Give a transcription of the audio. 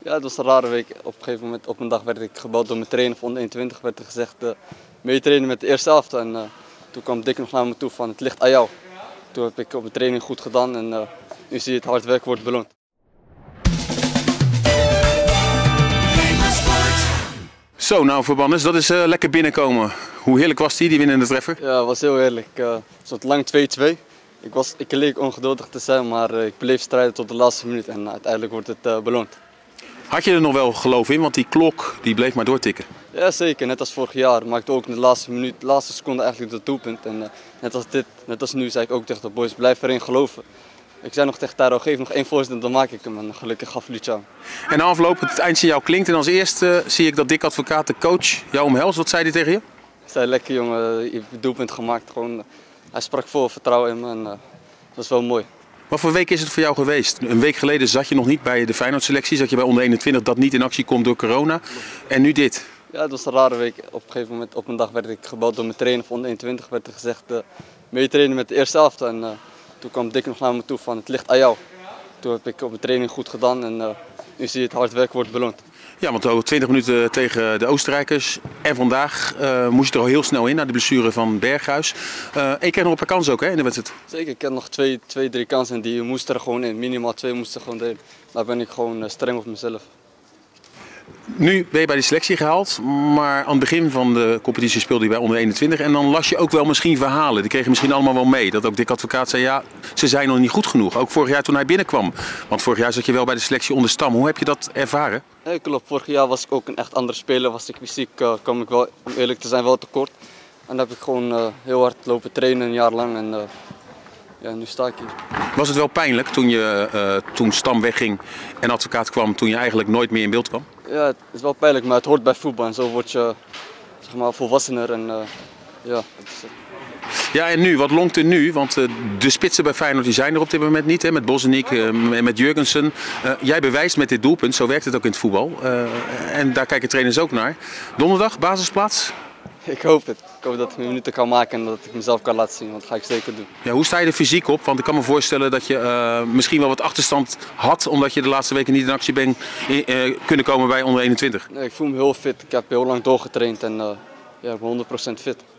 Ja, het was een rare week. Op een gegeven moment, op een dag werd ik gebeld door mijn trainer van onder 21. Werd er gezegd, meetrainen met de eerste elftal. En toen kwam Dick nog naar me toe van, het ligt aan jou. Toen heb ik op mijn training goed gedaan en nu zie je het hard werk wordt beloond. Zo, nou Verbanners, dat is lekker binnenkomen. Hoe heerlijk was die winnende treffer? Ja, het was heel heerlijk. Het stond lang 2-2. Ik leek ongeduldig te zijn, maar ik bleef strijden tot de laatste minuut en uiteindelijk wordt het beloond. Had je er nog wel geloof in, want die klok die bleef maar doortikken? Ja, zeker. Net als vorig jaar maakte ook in de laatste minuut, de laatste seconde eigenlijk het doelpunt. En net als nu zei ik ook tegen de boys, blijf erin geloven. Ik zei nog tegen Taro, geef nog 1 voorzet, dan maak ik hem. En gelukkig gaf Lucia hem. En na afloop, het eindsignaal klinkt en als eerste zie ik dat Dick Advocaat, de coach, jou omhelst. Wat zei hij tegen je? Hij zei, lekker jongen, je hebt het doelpunt gemaakt. Gewoon, hij sprak vol vertrouwen in me en dat was wel mooi. Wat voor week is het voor jou geweest? Een week geleden zat je nog niet bij de Feyenoord-selectie, zat je bij onder 21 dat niet in actie komt door corona. En nu dit. Ja, het was een rare week. Op een gegeven moment, op een dag werd ik gebeld door mijn trainer van onder 21. Werd er gezegd, meetrainen met de eerste elftal. En toen kwam Dick nog naar me toe van, het ligt aan jou. Toen heb ik op mijn training goed gedaan en nu zie je het hard werk wordt beloond. Ja, want ook 20 minuten tegen de Oostenrijkers. En vandaag moest je er al heel snel in, naar de blessure van Berghuis. En je kreeg nog een paar kansen ook hè, in de wedstrijd. Zeker, ik heb nog 2-3 kansen en die moesten er gewoon in. Minimaal 2 moesten er gewoon in. Daar ben ik gewoon streng op mezelf. Nu ben je bij de selectie gehaald, maar aan het begin van de competitie speelde je bij onder 21. En dan las je ook wel misschien verhalen, die kregen misschien allemaal wel mee. Dat ook Dick Advocaat zei, ja, ze zijn nog niet goed genoeg. Ook vorig jaar toen hij binnenkwam. Want vorig jaar zat je wel bij de selectie onder Stam. Hoe heb je dat ervaren? Ja, klopt, vorig jaar was ik ook een echt andere speler. Was ik fysiek, kwam ik wel, om eerlijk te zijn, wel tekort. En dan heb ik gewoon heel hard lopen trainen een jaar lang. En ja, nu sta ik hier. Was het wel pijnlijk toen Stam wegging en Advocaat kwam, toen je eigenlijk nooit meer in beeld kwam? Ja, het is wel pijnlijk, maar het hoort bij voetbal en zo word je zeg maar, volwassener. En, ja, Ja, en nu, wat longt er nu? Want de spitsen bij Feyenoord die zijn er op dit moment niet, hè? Met Bosniek en met Jurgensen. Jij bewijst met dit doelpunt, zo werkt het ook in het voetbal. En daar kijken trainers ook naar. Donderdag, basisplaats? Ik hoop het. Ik hoop dat ik minuten kan maken en dat ik mezelf kan laten zien, want dat ga ik zeker doen. Ja, hoe sta je er fysiek op? Want ik kan me voorstellen dat je misschien wel wat achterstand had, omdat je de laatste weken niet in actie bent kunnen komen bij onder 21. Nee, ik voel me heel fit. Ik heb heel lang doorgetraind en ja, ik ben 100% fit.